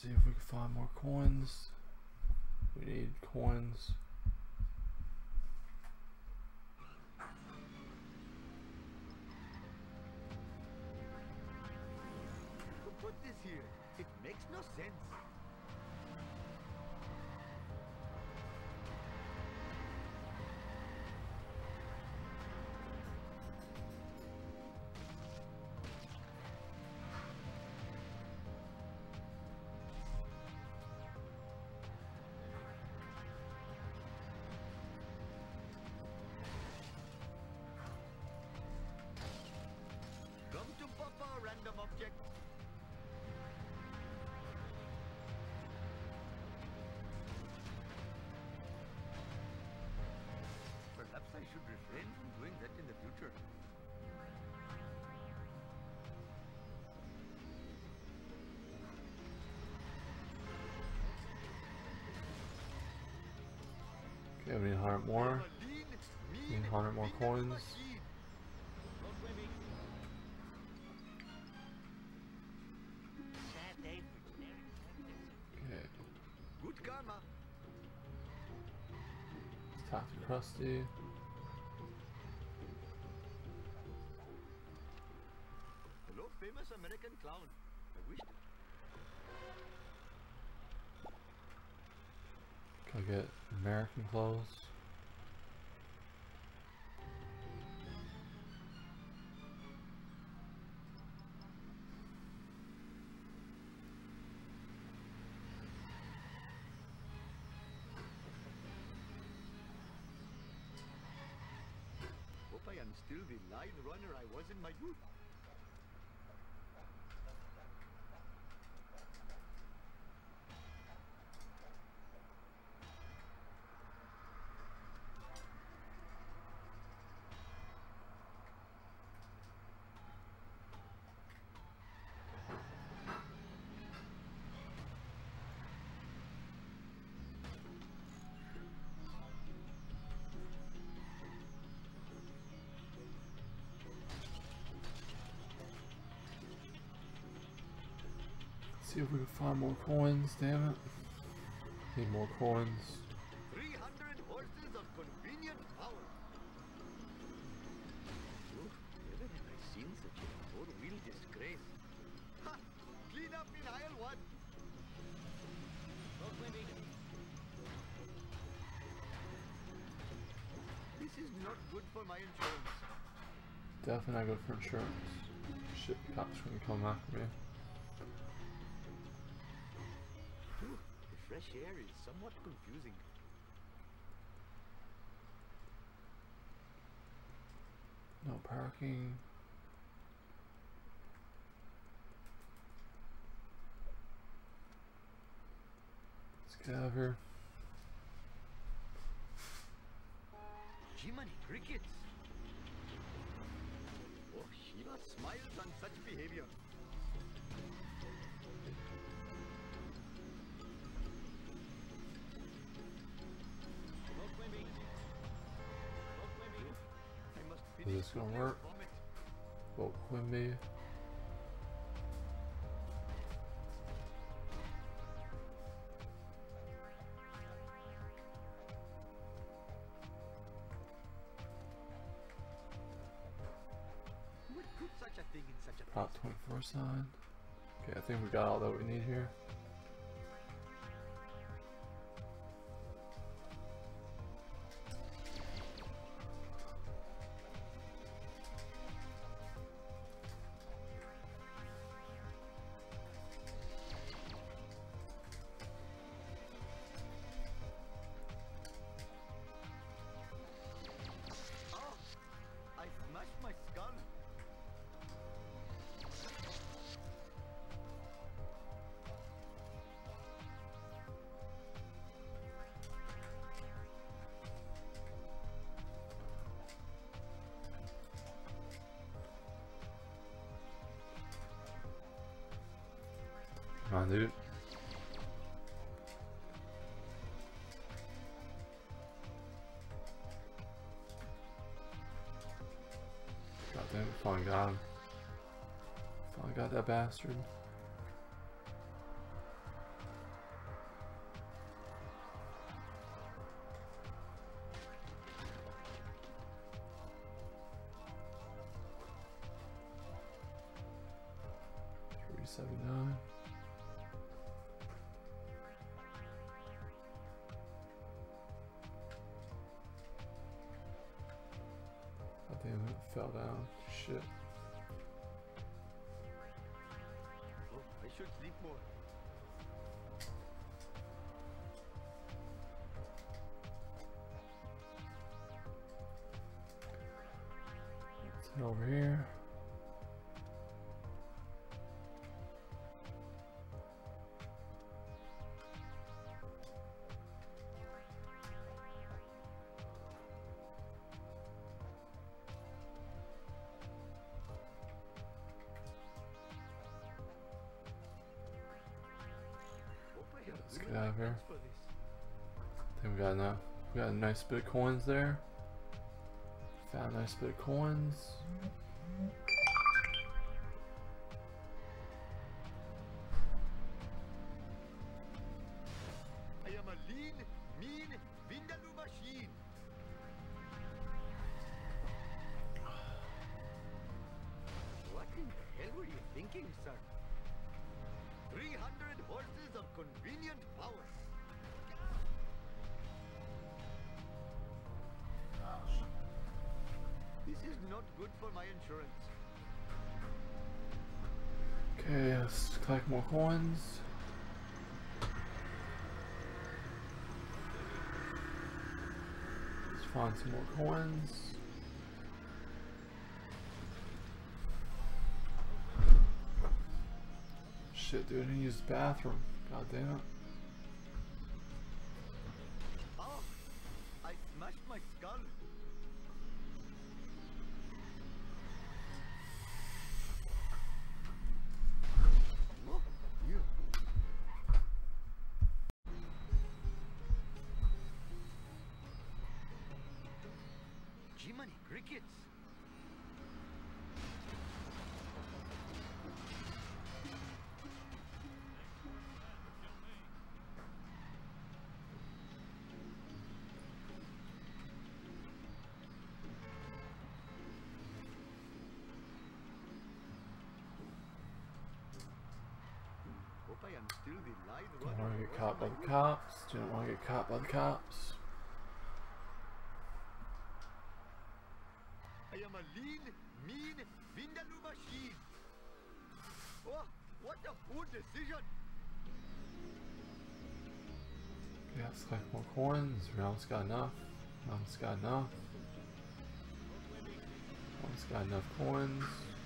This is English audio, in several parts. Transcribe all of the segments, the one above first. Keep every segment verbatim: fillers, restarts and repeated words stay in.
see if we can find more coins. We need coins. Who put this here? It makes no sense. Come to Papa, random object. Perhaps I should refrain from doing that in the future. Okay, we need one hundred more. We need one hundred more coins. Okay, Good karma. let's talk to Krusty. Hello, famous American clown. I wished. Can I get American clothes? Hope I am still the line runner I was in my youth. See if we can find more coins, damn it. Need more coins. three hundred horses of convenient power. Oh, never have I seen such a four-wheel disgrace. Ha! Clean up in aisle one. No swimming. This is not good for my insurance. Definitely not good for insurance. Shit, the cops gonna come after me. Ooh, the fresh air is somewhat confusing. No parking. Let's get out of here. Jiminy crickets! Oh, Shiva smiles on such behavior. No swimming. No swimming. I must Is finish this gonna Claire's work? vomit. Vote Quimby. Who would put such a thing in such a Prop place? twenty-four sign. Okay, I think we got all that we need here. Oh, I smashed my skull. Come on, dude. God damn it, finally got him. Finally got that bastard. seventy-nine. God damn it, it fell down. Shit. Oh, I should sleep more. Let's head over here. Let's get out of here. I think we got enough. We got a nice bit of coins there. Found a nice bit of coins. I am a lean, mean, Vindaloo machine. What in the hell were you thinking, sir? three hundred horses of convenient power. This is not good for my insurance. Okay, let's collect more coins. Let's find some more coins. Shit, dude, I need to use the bathroom. God damn it. Oh, I smashed my skull. Oh, you. Jiminy crickets. Hope I am still the live Don't runner. want to get caught by the cops. Don't want to get caught by the cops. I am a lean, mean, Vindaloo machine. Oh, what a poor decision. Okay, let's collect more coins. We almost got enough. Almost got enough. Almost got enough coins.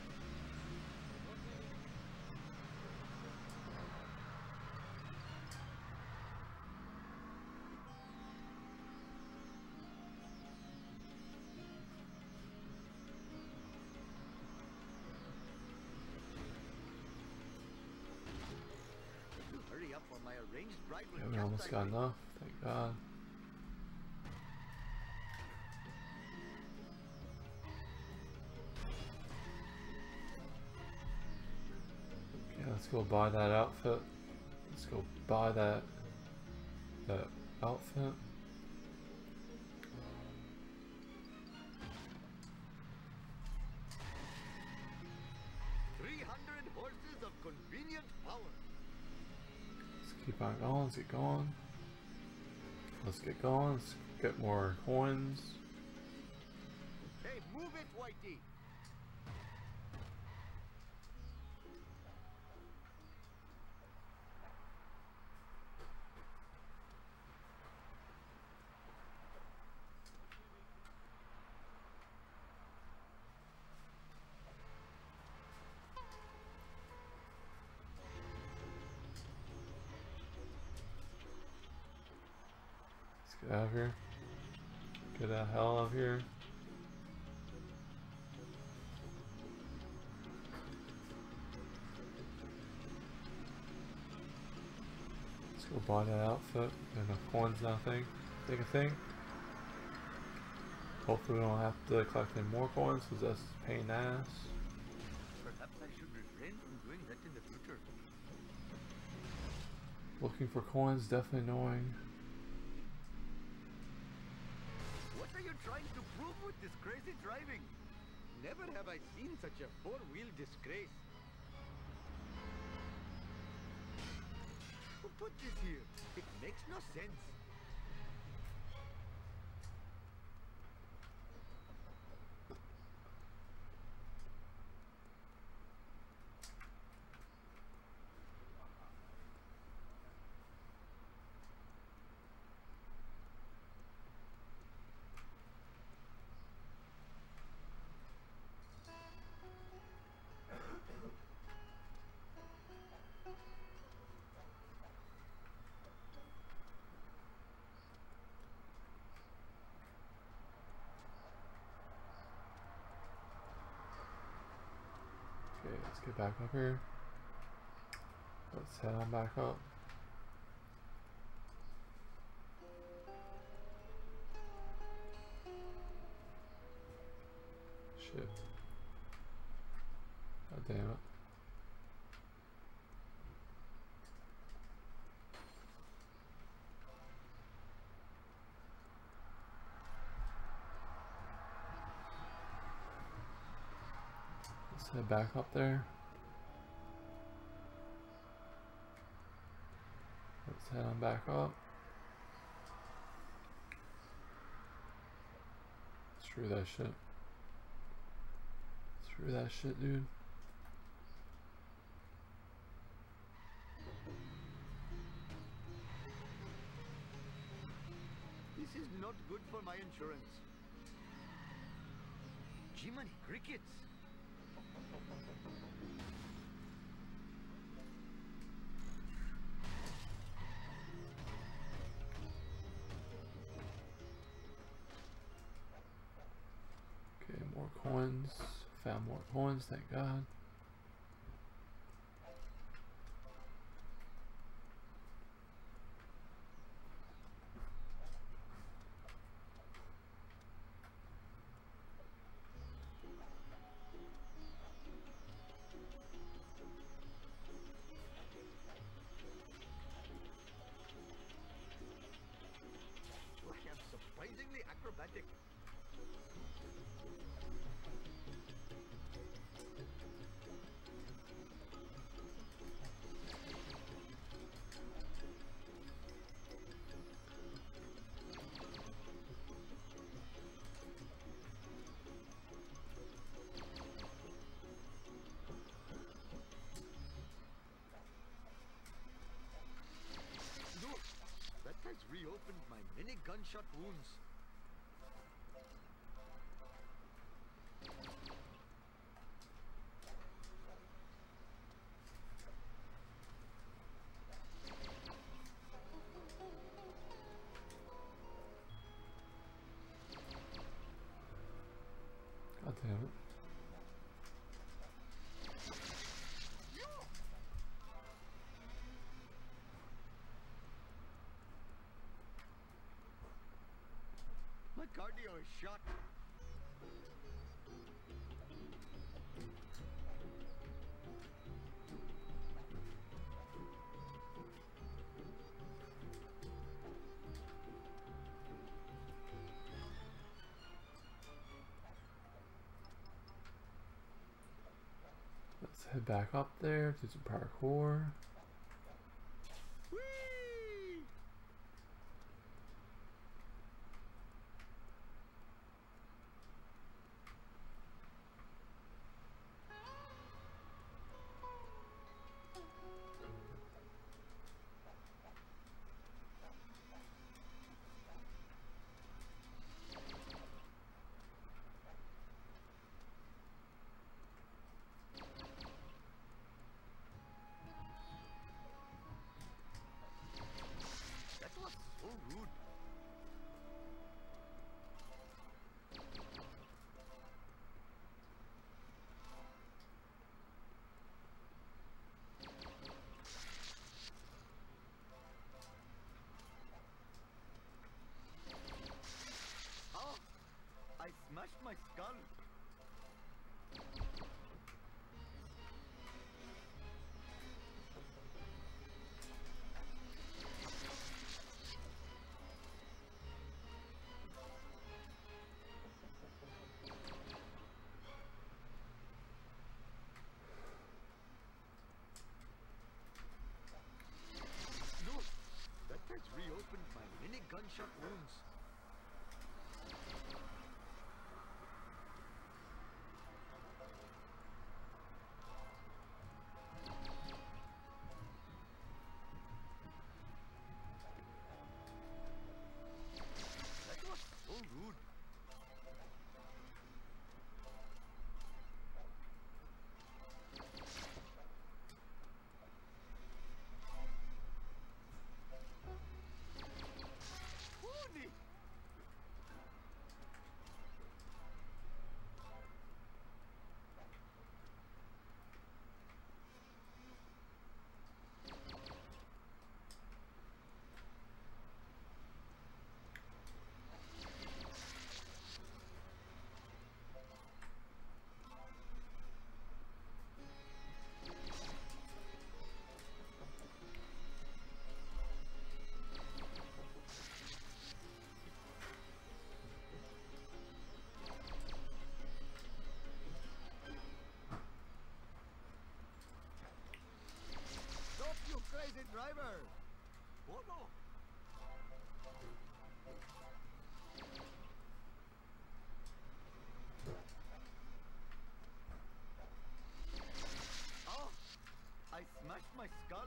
Hurry up or my arranged bride will Yeah, we almost chastise got me. enough. Thank God. Okay, let's go buy that outfit. Let's go buy that that outfit. three hundred horses of convenient power. Let's keep on going. Let's get going. Let's get going. Let's get more coins. Hey, move it, Whitey. Let's get out of here. Get the hell out of here. Let's go buy that outfit. Got enough coins now, I think. Think I think. Hopefully we don't have to collect any more coins because that's a pain in the ass. Perhaps I should refrain from doing that in the future. Looking for coins, definitely annoying. What are you trying to prove with this crazy driving? Never have I seen such a four-wheel disgrace. put this here? It makes no sense. Okay, let's get back up here. Let's head on back up. Shit. God damn it. Let's head back up there. Let's head on back up. Screw that shit. Screw that shit, dude. This is not good for my insurance. Jiminy crickets. Okay, more coins. Found more coins, thank God. I am surprisingly acrobatic. Look, that has reopened my many gunshot wounds. God damn it. My cardio is shot. Let's head back up there, do some parkour. Whee! That was so rude. Oh, I smashed my skull. No, driver. Oh no. Oh, I smashed my skull.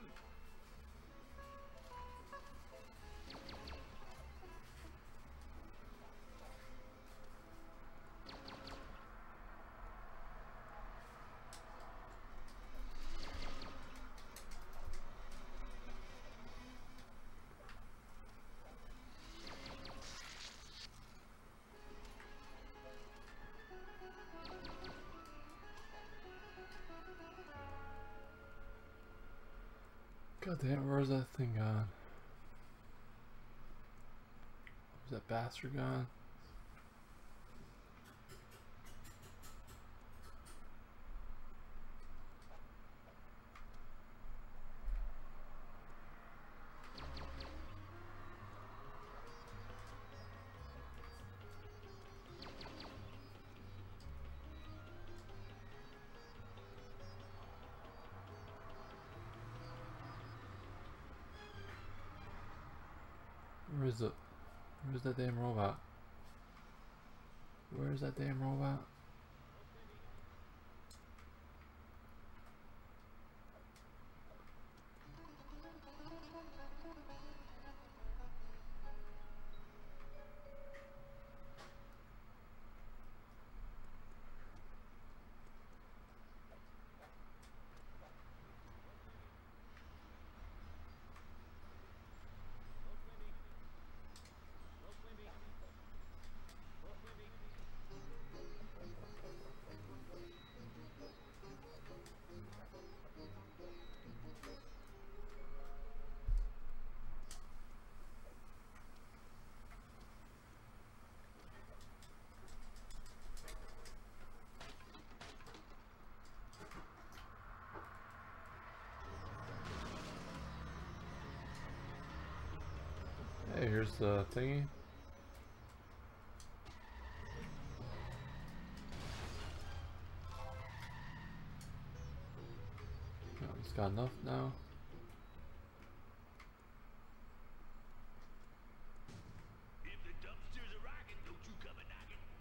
God damn, where's that thing gone? Where's that bastard gone? Where is it? Where's that damn robot? Where's that damn robot? Hey, here's the thingy. Oh, it's got enough now. If the dumpsters are rocking, don't you come a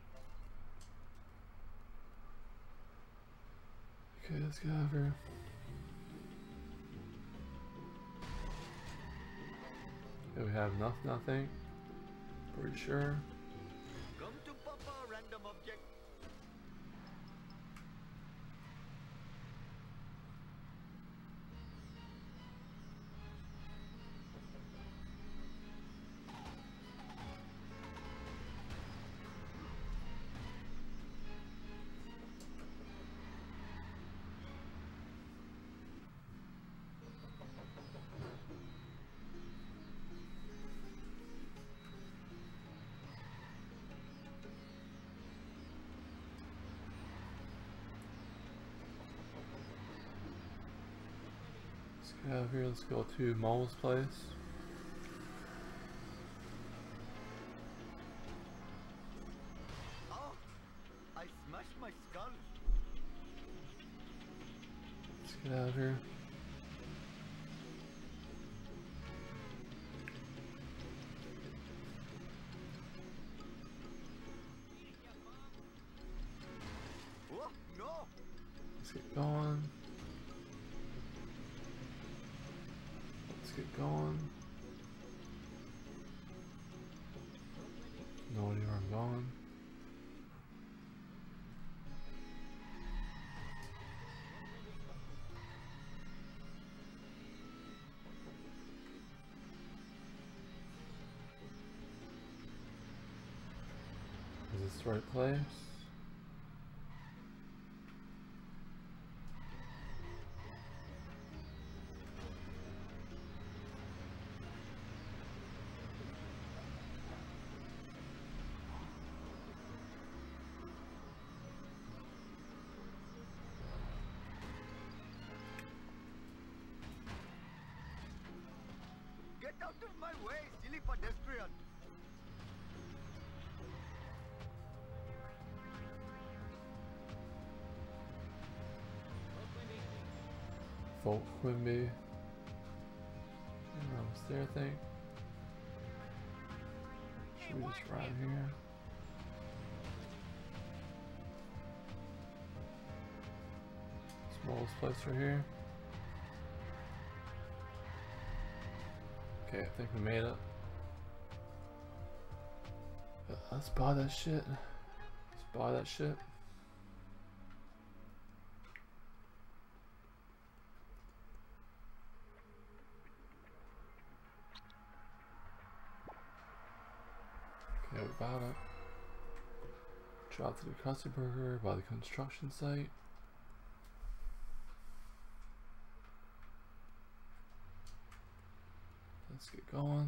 knocking. Okay, let's get out of here. Okay, we have enough, nothing. Pretty sure. Come to Papa, random object. Let's get out of here. Let's go to Mole's place. Oh, I smashed my skull. Let's get out of here. Oh no. Let's get going. Let's get going. No idea where I'm going. Is this the right place? Get out of my way, silly pedestrian. Folk Quimby. almost there, I think. Should we just ride here? Smallest place right here. Okay, I think we made it. Let's buy that shit. Let's buy that shit. Okay, we bought it. Drop to the Krusty Burger by the construction site. Let's get going.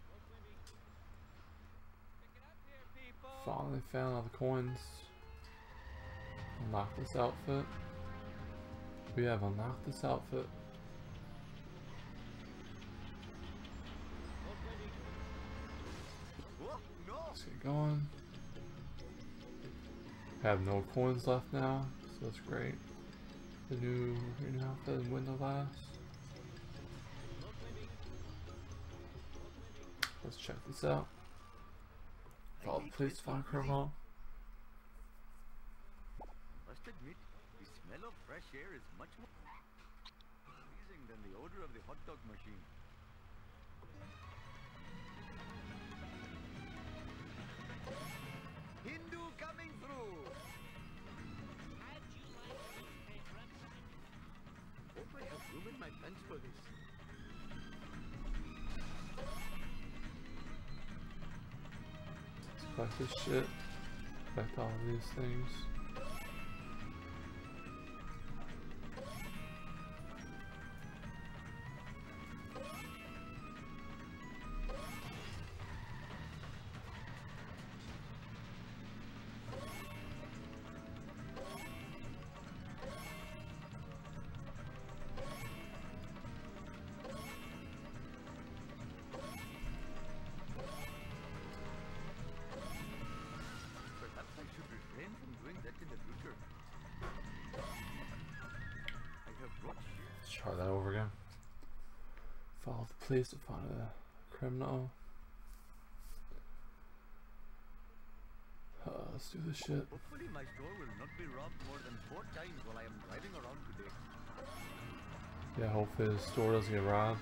Finally found all the coins. Unlock this outfit. We have unlocked this outfit. Let's get going. Have no coins left now, so that's great. The new, new outfit and window glass. Let's check this out. Follow the police to find criminal. Must admit, the smell of fresh air is much more pleasing than the odor of the hot dog machine. Hindu coming through. Hope I have room in my pants for this. Collect this shit. Collect all of these things. Let's try that over again. Follow the police to find a criminal. Uh, let's do this shit. Hopefully my store will not be robbed more than four times while I am driving around today. Yeah, hopefully the store doesn't get robbed.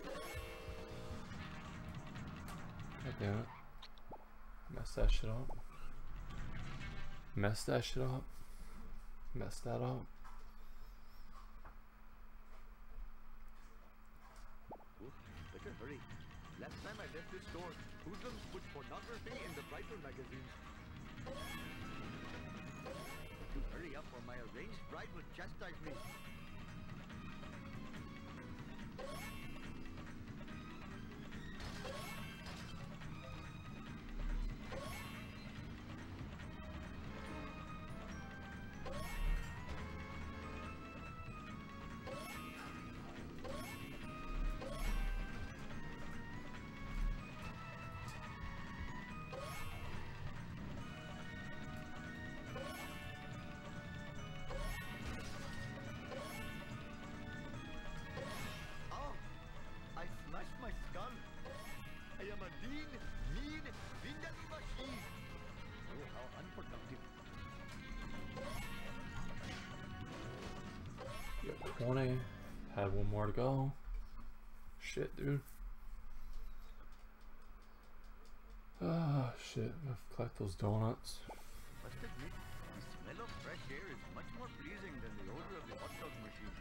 God damn it. Mess that shit up. Mess that shit up. Mess that up. Oh, better hurry. Last time I left this store, hoodlums put pornography in the rifle magazines. To hurry up or my arranged bride will chastise me. My skull. I am a lean, mean, vindaloo machine. Oh, how unproductive. Yep, twenty. Had one more to go. Shit, dude. Ah, shit. I have to collect those donuts. Must admit, the smell of fresh air is much more pleasing than the odor of the hot dog machine.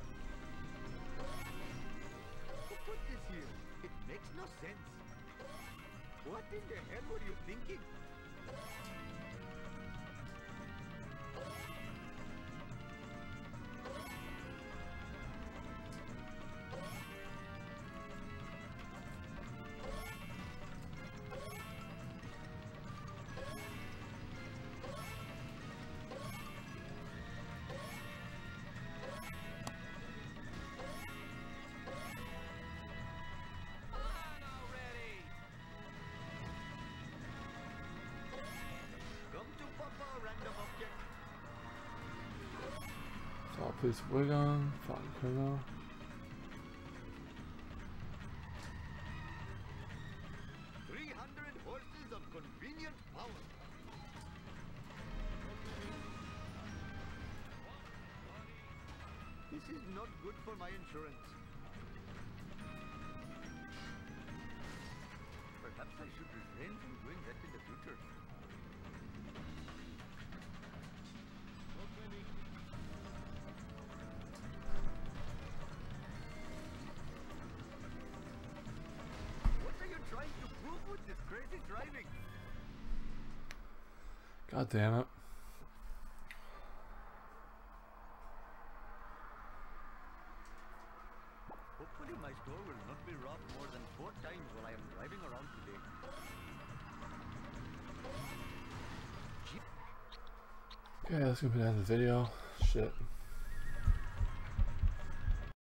Who put this here? It makes no sense. What in the hell were you thinking? Police wig on, find criminal. not good for my insurance. Perhaps I should refrain from doing that in the future. What are you trying to prove with this crazy driving? God damn it. Hopefully my store will not be robbed more than four times while I am driving around today. Okay, that's gonna be the end of the video. Shit.